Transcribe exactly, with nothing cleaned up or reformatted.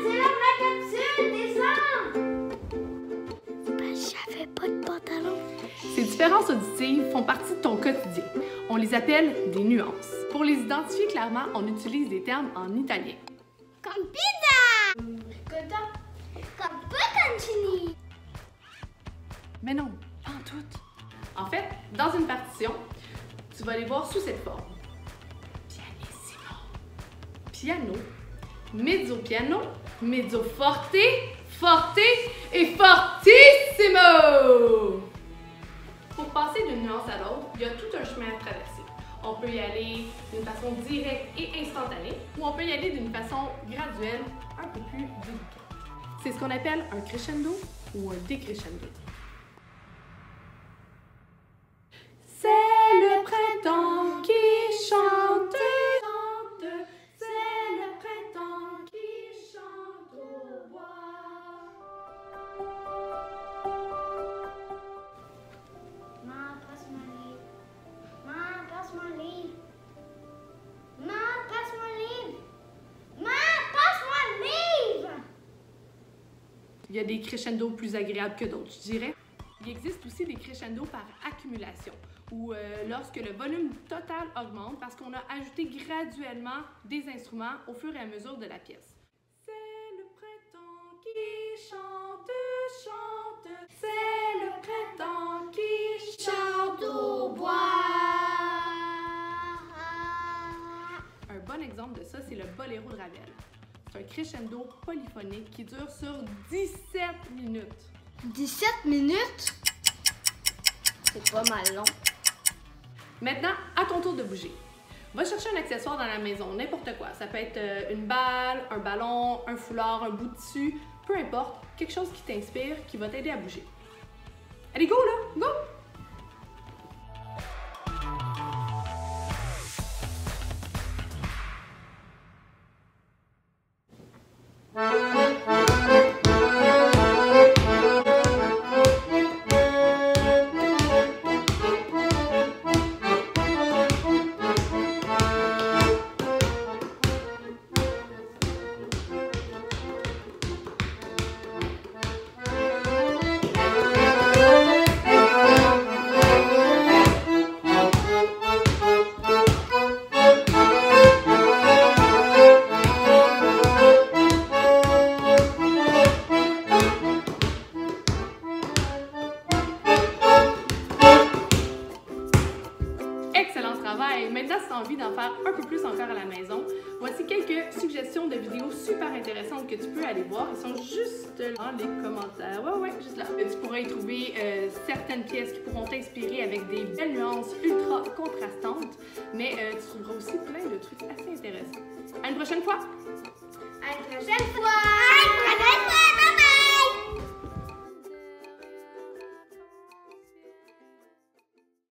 c'est la vraie capsule, descends! Ben, j'avais pas de pantalon. Ces différences auditives font partie de ton quotidien. On les appelle des nuances. Pour les identifier clairement, on utilise des termes en italien. Comme pizza! Ricotta. Comme peccancini. Mais non, pas en tout. En fait, dans une partition, tu vas les voir sous cette forme. Pianissimo, piano, mezzo piano, mezzo forte, forte et fortissimo! Pour passer d'une nuance à l'autre, il y a tout un chemin à traverser. On peut y aller d'une façon directe et instantanée, ou on peut y aller d'une façon graduelle, un peu plus délicate. C'est ce qu'on appelle un crescendo ou un décrescendo. C'est le printemps qui chante, chante. C'est le printemps qui chante au bois. Maman, passe mon livre. Maman, passe mon livre. Maman, passe mon livre. Maman, passe mon livre. Il y a des crescendos plus agréables que d'autres, je dirais. Il existe aussi des crescendos par accumulation, où euh, lorsque le volume total augmente parce qu'on a ajouté graduellement des instruments au fur et à mesure de la pièce. C'est le printemps qui chante, chante. C'est le printemps qui chante au bois. Un bon exemple de ça, c'est le boléro de Ravel. C'est un crescendo polyphonique qui dure sur dix-sept minutes. dix-sept minutes? C'est pas mal long. Maintenant, à ton tour de bouger. Va chercher un accessoire dans la maison, n'importe quoi. Ça peut être une balle, un ballon, un foulard, un bout de tissu, peu importe, quelque chose qui t'inspire, qui va t'aider à bouger. Allez, go là, go! Excellent travail! Maintenant, si tu as envie d'en faire un peu plus encore à la maison, voici quelques suggestions de vidéos super intéressantes que tu peux aller voir. Ils sont juste dans les commentaires. Ouais, ouais, juste là. Tu pourras y trouver euh, certaines pièces qui pourront t'inspirer avec des belles nuances ultra contrastantes, mais euh, tu trouveras aussi plein de trucs assez intéressants. À une prochaine fois! À une prochaine fois!